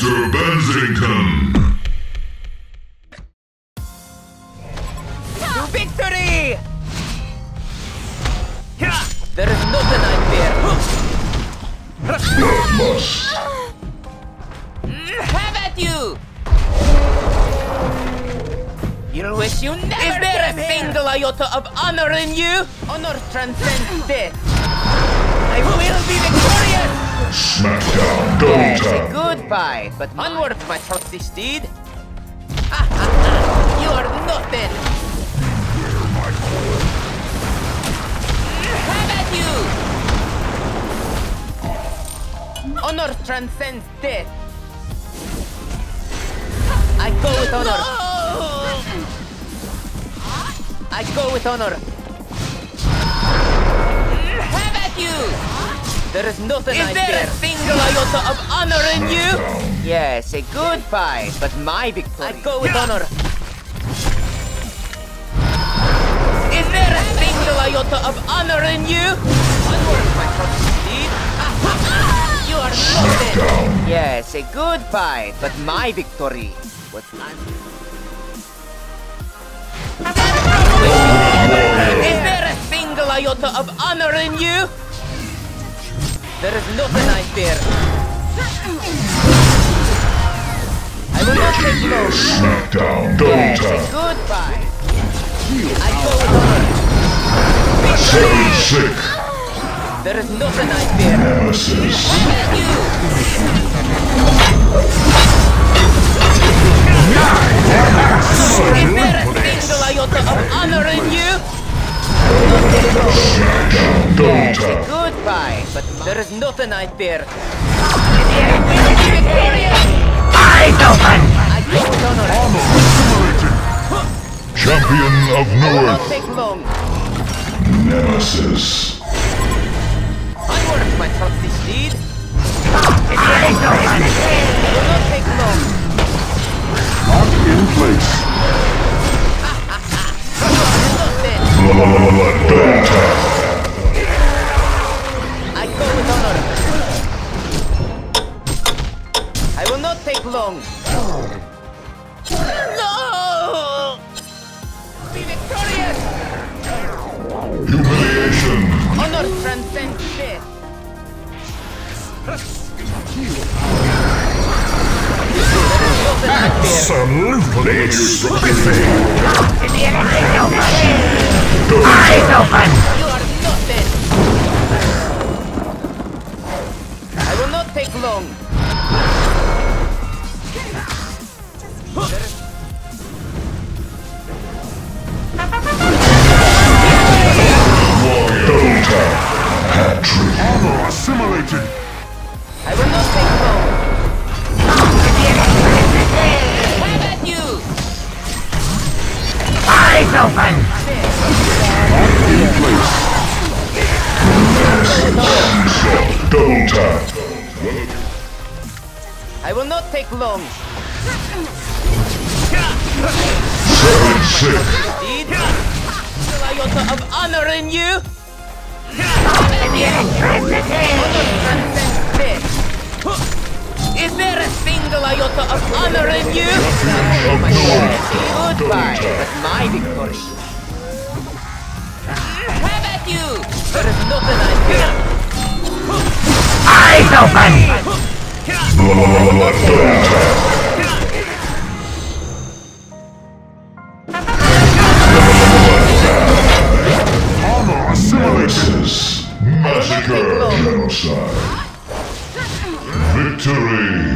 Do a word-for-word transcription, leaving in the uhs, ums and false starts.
Sir Benzington. To victory! There is not a nightmare. Bloodlust. Have at you! You'll wish you never. Is there a single iota of honor in you? Honor transcends death. I will be victorious! Smackdown, double Yes, tap. a good fight, but onward, my trusty steed. Ha ha ha! You are nothing! Have at you! Honor transcends death. I go with honor. I go with honor. Have at you! There is nothing I fear. Is there a single iota of honor in you? Yes, a good fight, but my victory. I go with honor. Is there a single iota of honor in you? Onward, my trusty steed. You are nothing. Yes, a good fight, but my victory was not. Is there a single iota of honor in you? There is nothing I fear. I will not take low. Smackdown, double Yes, a tap. good fight. I go with honor. Seven sick. There is nothing I fear. Nemesis. Have you! Is there a single iota of honor in you? Smackdown, double Yes, a tap. good fight, but there is nothing I fear. Eyes open! I go with honor. Champion of I will not Newerth. take long. Nemesis. Onward, my trusty steed. Eyes open! I will not take long. Locked in place. Nothing. Blood, double tap. I go with honor. I will not take long. No! Be victorious! Humiliation. Honor transcends death. Absolutely stupid. Eyes open! You are nothing. I will not take long. Double tap. Hat trick. Armor assimilated. I will not take long. Have at you! Eyes open! In place. Double tap. I will not take long. Seven sick. Indeed. Still iota of honor in you? Is there a single iota of honor in you? Goodbye, but my victory. Have at you! There is nothing I fear. Eyes open! Blood, double tap. Armor assimilated. Massacre. Genocide. Victory.